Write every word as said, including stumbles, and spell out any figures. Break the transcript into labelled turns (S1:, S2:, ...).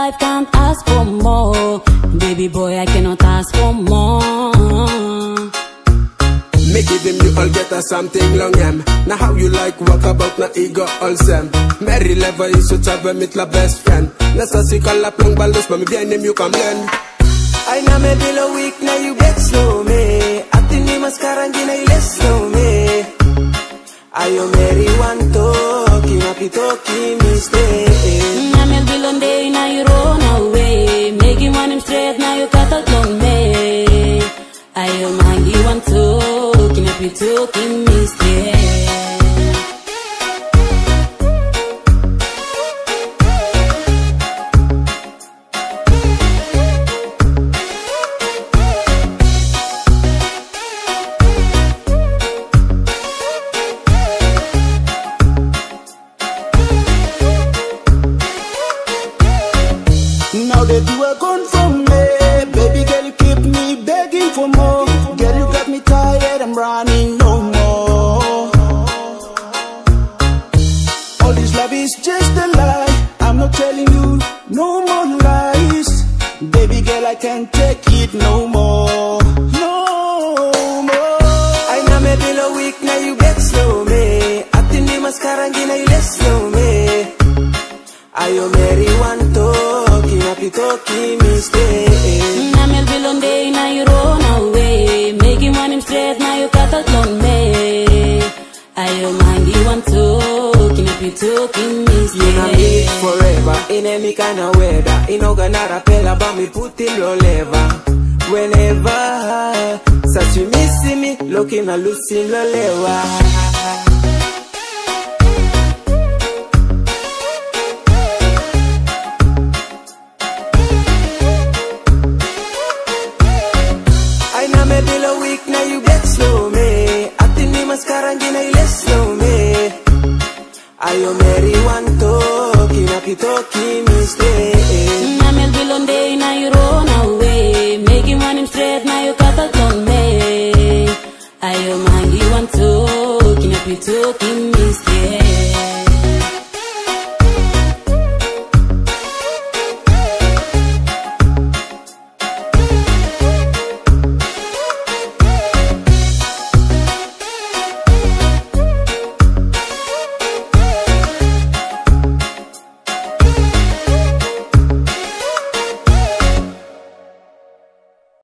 S1: life, can't ask for more. Baby boy, I cannot ask for more.
S2: Me give him you all get a something long em. Now how you like walk about na ego all sem. Mary level is so travel meet la best friend. Nasa si kala plong balos but me bien him you come learn.
S3: I na me below week na you get slow me. Atin ni mascara hindi na iles slow me. Ayo Mary one talking happy talking mistake.
S1: Na me below day na you run away. Make him want him straight now you cut out long me. Ayo mangi one talking happy talking mistake.
S4: Now that you are gone from me, baby girl, you keep me begging for more. Girl, you got me tired, I'm running no more. All this love is just a lie, I'm not telling you no more lies. Baby girl, I can't take it no more, no more.
S3: I na me below week na you get slow me. Atin ni mascara hindi na iles slow me. Ayo Mary one talking happy talking mistake.
S1: Na me below day na you run away. Make him want him straight now you cut out long me. Ayo mangi one talking happy talking mistake.
S3: You know me forever in any kind of weather. You know gonna rappel about me put in your lever. Whenever such you missing me, looking at losing your lever.